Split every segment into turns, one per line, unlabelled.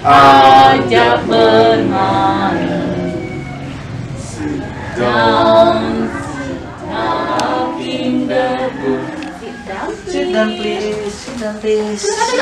ajak bermain. Down, in the book. Sit down please, sit down please.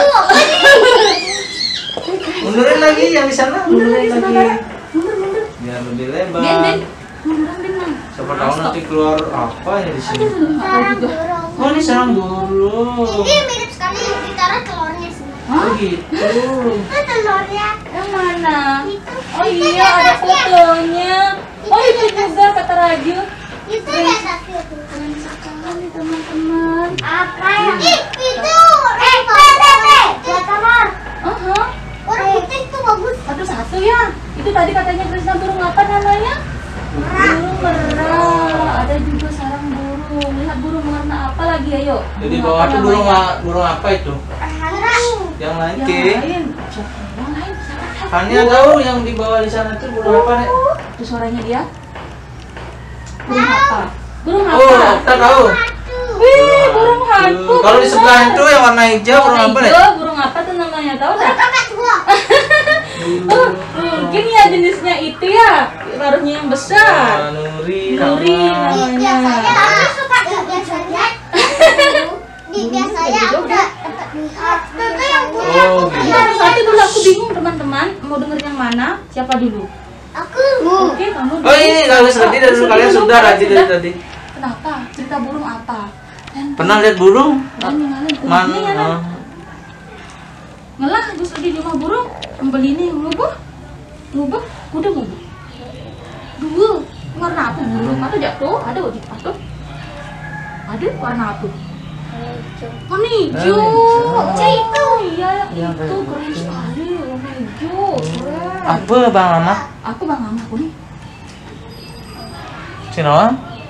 Mundurin lagi yang di sana, mundurin lagi. Biar lebih lebar. Siapa tahu nanti keluar apa ya di sini. Oh, ini sarang burung.
Ini mirip sekali ditaruh telurnya sih.
Oh gitu.
Itu telurnya.
Yang mana? Oh
Itu
iya, ada fotonya. Oh itu juga kata Raju.
Itu ya tapi itu.
Sekali teman-teman.
Apa ya? Itu. Buat kamar. Warna putih itu bagus.
Satu ya. Itu tadi katanya Krisna burung apa namanya? Burung merah. Ada juga sarang burung. Lihat burung warna apa lagi ayo?
Jadi bawah itu burung apa itu? Yang lain
Yang
ke?
lain. Yang lain.
Hanya tahu yang di bawah di sana itu burung apa nih?
Itu suaranya dia. Burung apa? Burung apa?
Oh, kita tahu.
Wih, burung hantu.
Kalau di sebelah itu yang warna hijau burung apa nih?
Burung apa tuh namanya? Tahu nggak?
Kakak gua.
Oh, mungkin ya jenisnya itu ya. Paruhnya yang besar.
Nuri.
Nuri
Biasanya
namanya.
aku suka biasanya. Di biasanya aku udah dapat lihat. Tentu yang punya
Oh,
aku.
gitu.
Satu dulu aku bingung teman-teman. Mau denger yang mana? Siapa dulu?
Aku.
Oke, kamu dulu.
Oh ini kalau sedih dari dulu kalian sudah
Kalian
Raji
sudah?
dari tadi.
Kenapa? Cerita burung apa?
Pernah lihat burung?
Dan nyalain tuh. Nih,
Mana?
nyalain. Ngelah terus di rumah burung. Membeli ini ngubah. Udah ngubah. Dua. Warna apa burung? Atau jatuh? Ada di atau? Ada warna apa? Warna hijau. Itu. Iya,
Yang
itu
kayak
keren
gitu.
sekali. Warna hijau. Keren.
Apa Bang Mama?
Aku bang Mama aku nih.
Sino?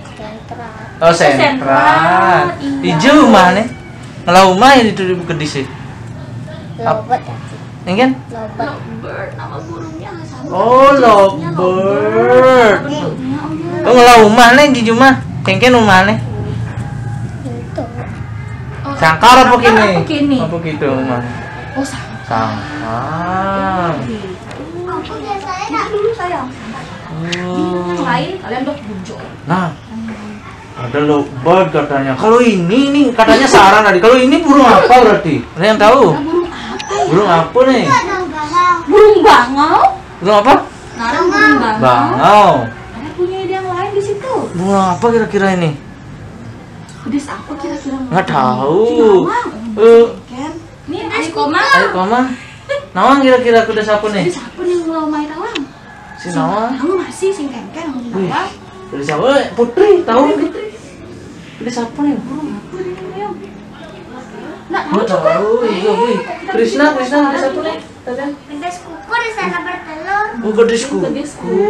Oh
sentral.
sentral.
Iya.
Hijau mana? Ngelau mah yang itu gede sih.
Lobet.
Yang kan?
Lobet.
Lovebird nama burungnya sama.
Oh,
Jenisnya
lovebird.
Bentuknya, oh iya.
Oh ngelau mah nih jiju mah. Kengken rumah nih.
Itu.
Oh,
Sangkar apa kini?
Apa kini?
Apa gitu mah?
Oh sama.
Sangkar.
Aku biasanya
Nah, dulu sayang. Yang
Oh.
lain kalian udah bujo.
Nah, ada lovebird katanya. Kalau ini nih katanya sarang tadi. Kalau ini burung apa berarti? Ada yang tahu?
Nah, burung apa ya?
Burung apa nih?
ada bangau.
Burung bangau.
Burung apa?
Nah, ada burung bangau.
Bangau.
Ada punya ide yang lain di situ.
Burung apa kira-kira ini?
Jenis apa kira-kira?
Nggak tahu.
Cimawang. Kan? Nih, ayo koma.
Ayo koma. Nawang kira-kira kuda siapa nih?
Jenis apa nih yang mau main awang?
Si Nawang.
Kamu masih sing kengken mau
Wih,
nawang.
kuda siapa? Putri, tahu? Kuda siapa nih?
Burung apa nih namanya? Nggak tahu
Nggak
juga.
tahu. Iya, wih. Krishna kuda siapa nih? Tadi?
Gadis kuku di sana bertelur.
Oh, gadis kuku.
Yang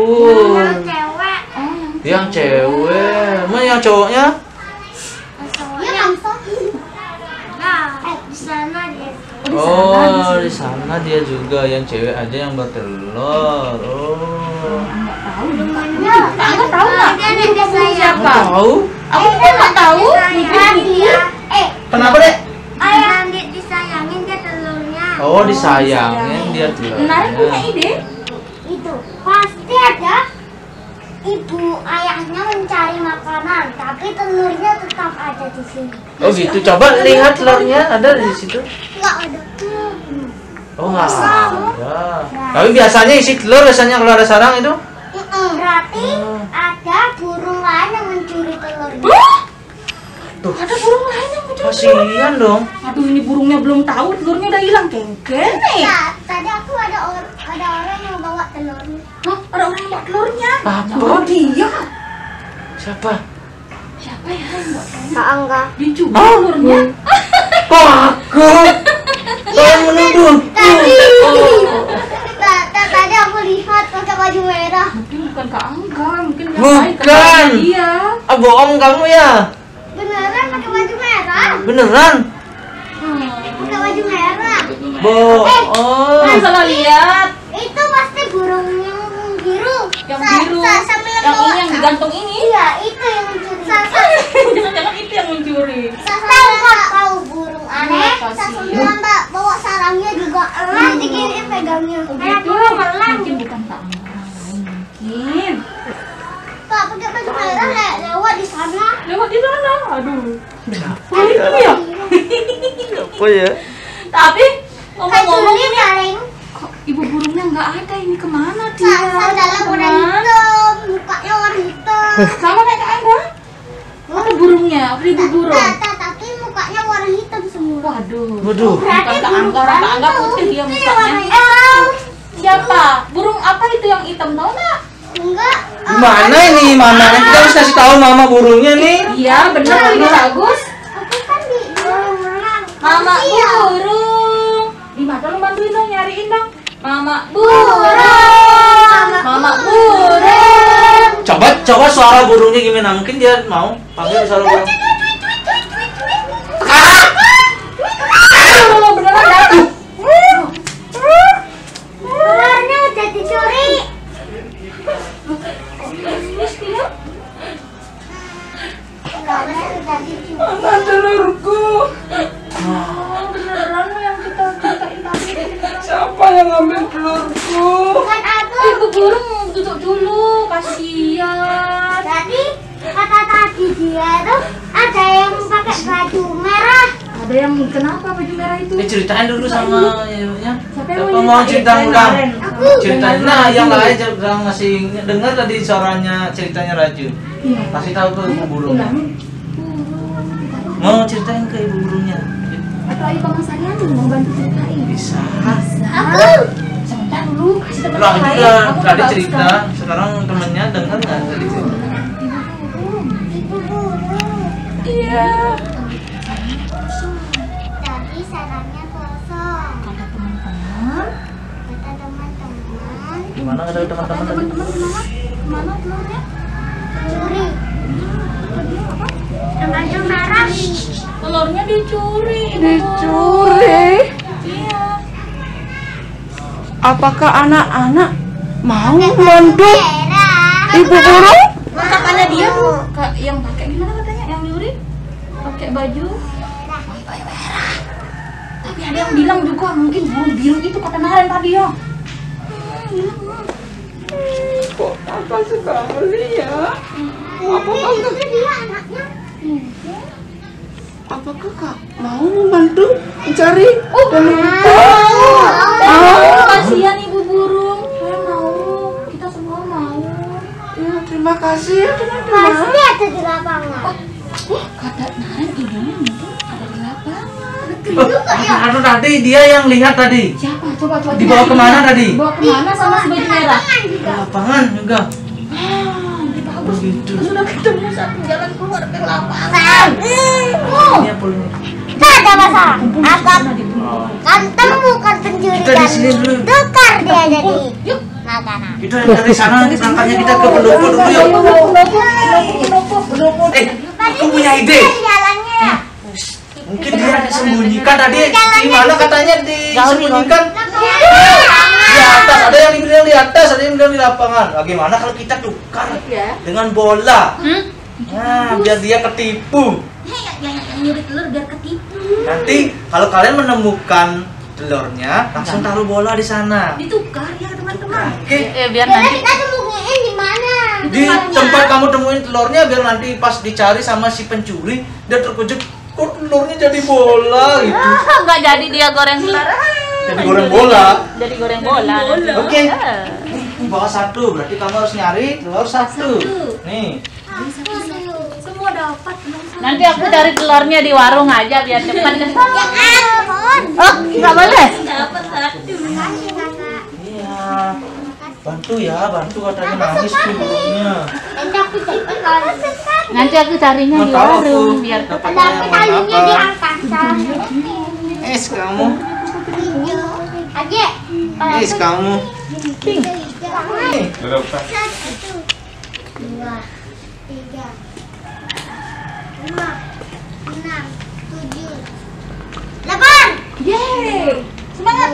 cewek.
Oh,
Yang cewek. Mana yang cowoknya?
Cowoknya langsung. Nah, di sana dia.
Oh, di sana dia juga yang cewek aja yang bertelur. Oh.
nggak tahu.
Temennya.
Nggak tahu nggak?
Dia ada
Burung
sayang.
siapa?
Tahu?
Aku kok nggak tahu.
Dia.
Kenapa, Dek?
Ayah disayangin dia telurnya.
Oh, disayangin dia
Menarik punya
telurnya.
ide.
Itu pasti ada ibu ayahnya mencari makanan, tapi telurnya tetap ada di sini.
Oh gitu, coba lihat telurnya ada di situ.
Enggak ada.
Oh nggak ada. Tapi biasanya isi telur biasanya kalau ada sarang itu.
Berarti ada burung lain yang mencuri telurnya.
Tuh,
Ada burung lain yang muncul.
kasihan dong.
Aduh, ini burungnya belum tahu telurnya udah hilang kengken nih.
Nah, tadi aku ada orang yang bawa telurnya.
Hah? Ada orang yang bawa telurnya?
Apa?
Oh dia.
Siapa?
Siapa ya yang bawa telurnya?
Kak Angga.
Dicuri
Hah?
telurnya.
Kok aku? Kalian menuduh?
Tadi aku lihat pakai baju merah.
Mungkin bukan Kak Angga, mungkin yang
Bukan.
lain kenalan dia.
Ah bohong kamu ya?
Beneran pakai baju merah.
Beneran?
Pakai baju merah.
Bohong.
Kan salah lihat.
Itu pasti burung yang biru.
Yang biru.
Sambil
Yang
bawa
ini yang digantung ini.
Iya, itu yang mencuri.
Jangan-jangan itu yang mencuri.
Tahu burung aneh.
Kasihan.
Sambil bawa sarangnya juga. Nanti gini pegang. terbangnya.
Oh,
Kayak
gitu.
burung melang.
Mungkin bukan Kak Angga. Mungkin.
Kak, pakai baju merah lewat di sana.
Lewat di sana. Aduh.
Siapa
Itu ya?
Siapa ya?
Tapi
Kayak
ngomong-ngomong
Juli
ini
paling.
kok ibu burungnya nggak ada, ini kemana dia?
Sandalnya warna hitam, mukanya warna hitam.
Sama kayak Kak Angga? Apa burungnya? Apa ibu burung?
Tapi mukanya warna hitam semua.
Waduh.
Waduh.
Bukan Kak Angga, Kak Angga putih dia
Ini
mukanya.
warna hitam.
Siapa? Burung apa itu yang hitam, tahu nggak?
Enggak.
Mana ini? Mana? Kita harus kasih tahu mama burungnya nih.
Iya, benar ini bagus.
Aku kan di burung melang.
Mama
Iya.
burung. Di mana lu bantuin dong, nyariin dong. Mama
Burung.
burung. Mama burung.
Coba suara burungnya gimana? Mungkin dia mau panggil suara burung.
Aduh, beneran datang.
Telurnya udah dicuri.
Terus dia?
Telurnya udah dicuri.
Mana telurku? Oh, beneran lo yang kita ceritain tadi. Siapa yang ngambil telurku?
Bukan aku.
Ibu burung duduk dulu, kasihan.
Jadi kata tadi dia tuh ada yang pakai baju merah.
Ada yang kenapa baju merah itu?
Ceritain dulu sama ibunya.
Siapa yang
Siapa
mau
mau
nyeritain?
cerita ulang?
Aku.
Ceritain. Nah, yang lain jangan ngasih dengar tadi suaranya ceritanya Raju.
Iya.
Kasih tahu ke ibu burungnya. Mau ceritain ke ibu burungnya.
Atau ayo Paman Saryani mau bantu ceritain?
Bisa.
Aku.
Sebentar dulu, kasih teman
Lah
lain.
juga
Aku
tadi
bagus
cerita,
kan?
sekarang temennya dengar nggak tadi cerita?
Ibu burung.
Iya.
Tadi sarangnya kosong.
Kata teman-teman.
Kata teman-teman.
Gimana ada teman-teman tadi?
Teman-teman kemana? Kemana telurnya?
Curi. Yang baju merah.
Telurnya dicuri.
Dicuri?
Iya.
Apakah anak-anak mau membantu
Merah.
ibu burung?
Kakaknya dia tuh yang pakai gimana katanya? Yang nyuri pakai baju merah. Tapi ada yang bilang juga mungkin burung biru itu kata Naren tadi ya.
Kok apa sekali ya?
Itu dia anaknya.
Apakah kak mau membantu mencari dan
Kasihan ibu burung. Saya mau. Kita semua mau.
ya, terima kasih ya teman-teman.
Pasti ada di lapangan.
Kata Naren ibunya mungkin ada di lapangan.
Aduh tadi dia yang lihat tadi.
Siapa? Coba.
Dibawa kemana tadi?
Dibawa kemana sama si baju merah?
Ke lapangan juga.
Ini bagus.
Begitu.
Sudah ketemu satu jalan keluar ke lapangan.
Ini apa ini?
Tak ada masalah. Apa? Kan temukan pencuri
Kita di sini dulu.
tukar dia jadi
Yuk.
makanan.
Kita dari sana nanti berangkatnya kita ke pendopo dulu yuk. Aku punya ide.
Jalannya.
Mungkin dia disembunyikan tadi. Di mana katanya disembunyikan? Di atas. Ada yang bilang di atas, ada yang bilang di lapangan. Bagaimana kalau kita tukar dengan bola? Nah, biar dia ketipu.
Yang nyuri telur biar ketipu.
Nanti kalau kalian menemukan telurnya, langsung taruh bola di sana.
Ditukar ya teman-teman.
Oke.
Biar
Jadi kita temuin di mana?
Di tempat kamu temuin telurnya, biar nanti pas dicari sama si pencuri, dia terkejut. Kok telurnya jadi bola gitu?
Nggak jadi dia goreng telur.
Jadi goreng bola.
Jadi goreng bola.
Oke. Ini bawa satu, berarti kamu harus nyari telur satu. Nih.
Semua dapat. Nanti aku cari telurnya di warung aja biar cepat kesana. Oh, nggak boleh. Dapat satu.
Makasih kakak.
Iya. Bantu ya, bantu katanya nangis tuh burungnya.
Nanti aku simpan.
Nanti aku carinya
Nggak
di
tahu
warung
aku
biar
dapatnya
Tapi
yang
kalinya di
apa.
angkasa.
Es kamu.
Aja.
Es kamu. Nih.
Satu, dua, tiga, lima, enam, tujuh, delapan.
Yeay. Semangat.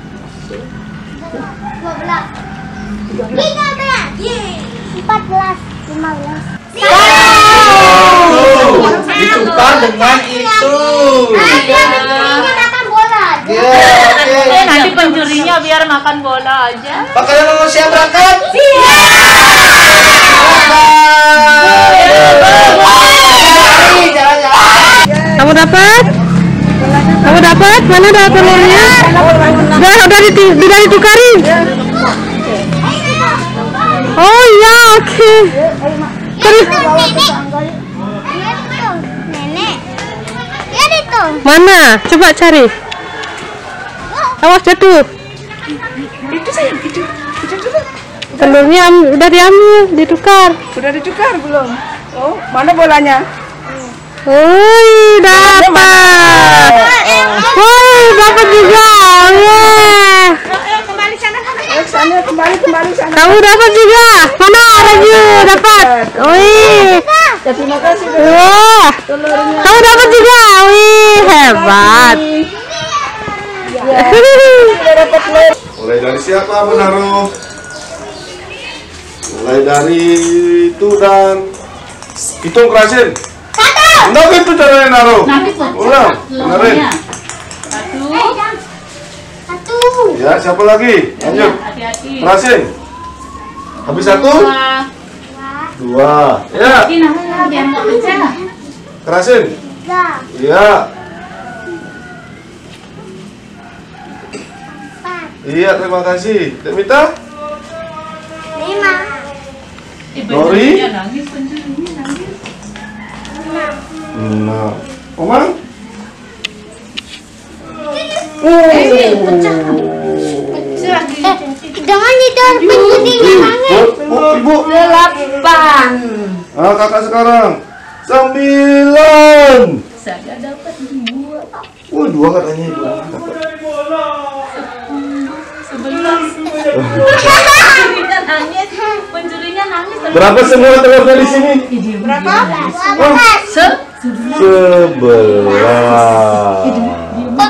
12, 13, 14, 15.
Tuh, ditukar dengan itu.
Ada pencurinya makan bola.
Oke.
Nanti pencurinya biar makan bola aja.
Kalian mau siap berangkat?
Kamu dapat? Kamu dapat? Mana dah telurnya? Udah ditukarin. Oh iya, oke.
Nenek. Lihat itu.
Mana? Coba cari. Awas jatuh.
Itu sayang, itu dulu.
Telurnya udah diambil, ditukar.
Sudah ditukar belum? Oh, mana bolanya?
Woi, dapat. Woi, dapat juga. Wah.
Kembali sana.
Kamu dapat juga. Mana Raju dapat? Wih.
Terima kasih.
Wah. Kamu dapat juga. Wih, hebat.
Mulai dari siapa menaruh? Mulai dari itu dan hitung kerasin. Enggak gitu caranya naruh. Ulang, benerin.
Satu.
Ya, siapa lagi? Lanjut.
Hati-hati.
Kerasin. Habis satu, dua. Ya,
Ini namanya biar nggak pecah.
kerasin.
Tiga.
Iya,
Empat.
iya terima kasih. Demita,
Lima.
Lori.
Nangis pencurinya nangis.
Enam. Omang.
Jangan itu pencurinya nangis.
Ibu.
8.
Ah, kakak sekarang 9.
Saya dapat 2.
Wah, 2 katanya ibu. Dapat.
11. Pencurinya nangis.
Berapa semua telurnya di sini?
Berapa?
11.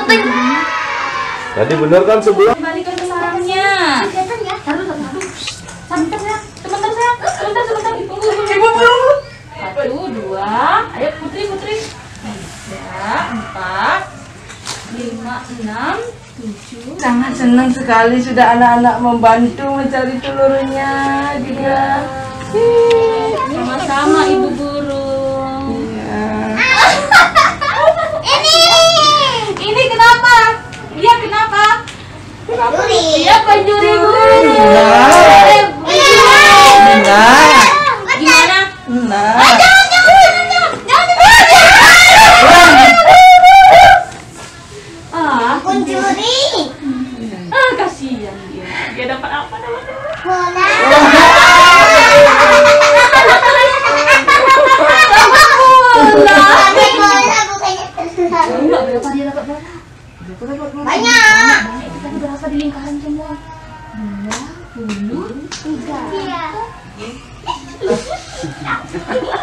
Tadi bener kan 11?
Kembalikan ke sarangnya.
Kelihatan ya?
Taruh. Sebentar ya. Sebentar. Ibu. 1, 2. Ayo putri. 3, 4, 5, 6, 7.
Sangat senang sekali sudah anak-anak membantu mencari telurnya juga.
Sama-sama ibu burung. Ini kenapa? Dia kenapa? Dia pencuri burung. Gimana?
Pencuri.
Kasihan dia. Dia dapat apa?
Bola.
Enggak, berapa dia dapat bola?
Banyak.
Itu tadi berapa di lingkaran semua? 20, 3.